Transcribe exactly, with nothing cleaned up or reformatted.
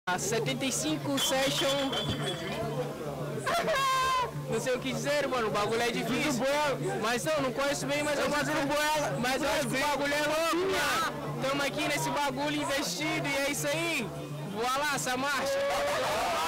A setenta e cinco Session. Não sei o que dizer, mano. O bagulho é difícil. Mas não, não conheço bem, mas eu fazendo boela. Mas eu acho que o bagulho é louco, mano. Tamo aqui nesse bagulho investido e é isso aí. Voa lá, essa marcha.